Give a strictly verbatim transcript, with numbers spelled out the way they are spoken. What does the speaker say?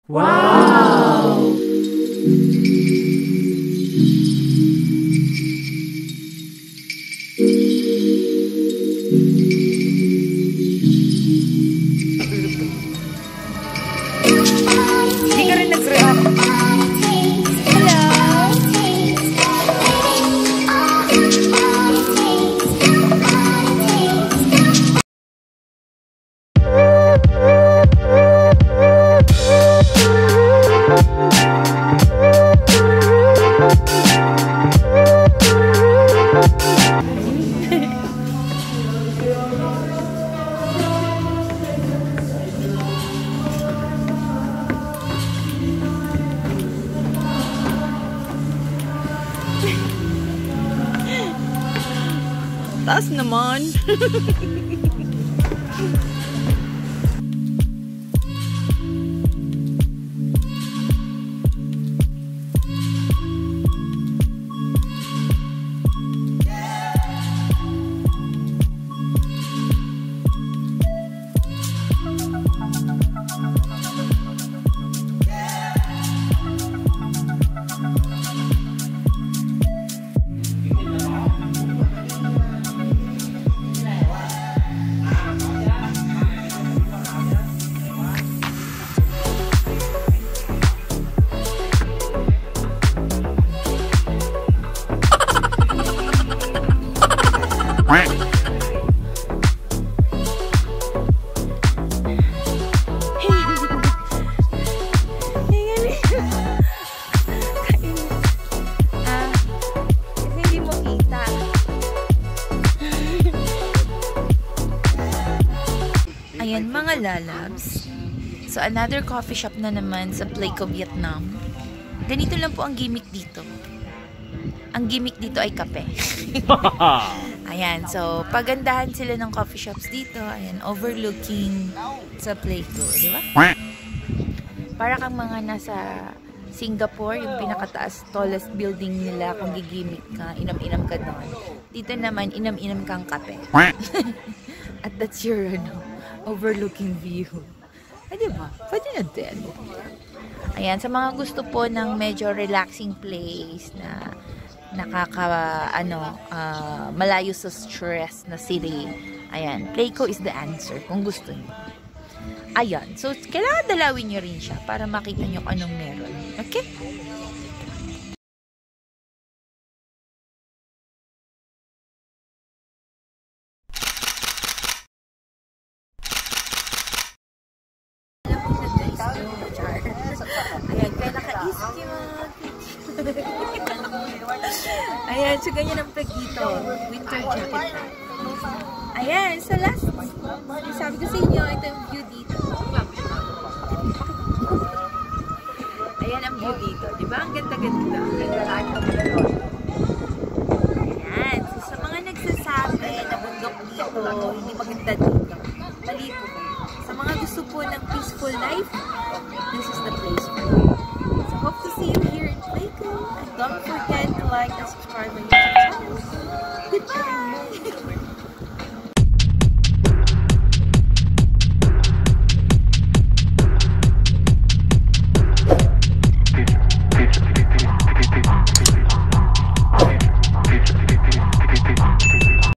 Wow! Hindi ka rin nag-react. Taas naman. Ayan mga lalabs. So another coffee shop na naman sa PleikuVietnam. Ganito lang po ang gimmick dito. Ang gimmick dito ay kape. Ayan, so pagandahan sila ng coffee shops dito. Ayan, overlooking sa Pleiku, di ba? Para kang mga nasa Singapore, yung pinakataas, tallest building nila, kung gigimik ka, inam-inam ka doon. Dito naman, inam-inam kang kape. At that's your, ano, overlooking view. Ay, diba? Pwede na din. Ayan, sa mga gusto po ng medyo relaxing place na nakaka, ano, uh, malayo sa stress na city. Ayan, Pleiku is the answer kung gusto niyo. Ayan, so kailangan dalawin nyo rin siya para makita nyo kung anong meron. Okay? Ayan, kaya naka-isip yung ayan, so ganyan ang peg dito. Winter jacket. Ayan, so last, sabi ko sa inyo, ito yung view dito. Ayan ang view dito. Diba? Ang ganda-ganda. Ayan, so sa mga nagsasabi na bundok dito, hindi maganda dito. Mali po. Sa mga gusto po ng peaceful life,